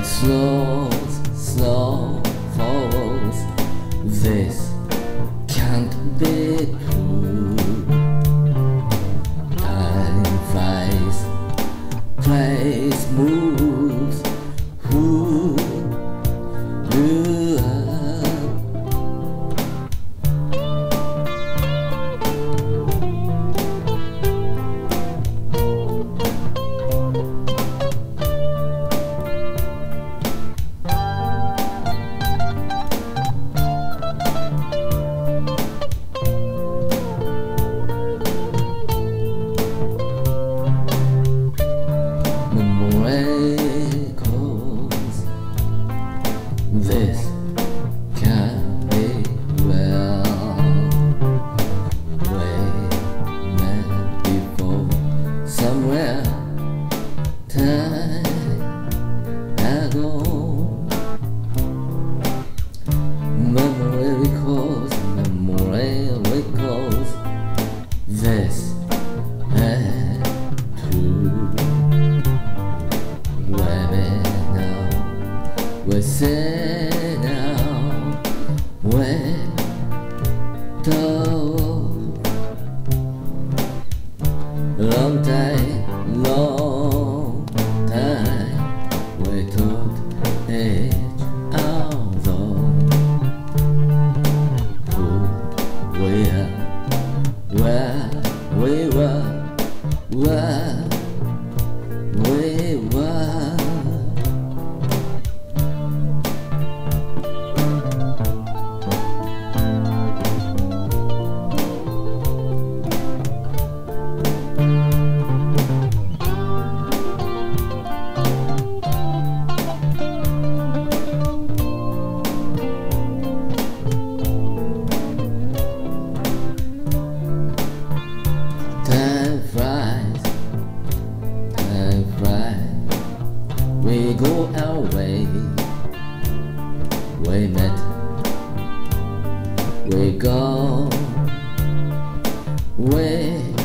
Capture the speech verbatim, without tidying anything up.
snow, snow falls. This can't be true. Time flies, place moves. Who you are? This can't be well. We met before somewhere time ago. Memory recalls, memory recalls. This had true. Baby, now we sit down, we talk. Long time, long time, we taught each other who we are, where we were, where we were. Time flies, time flies. We go our way. We met, we go. We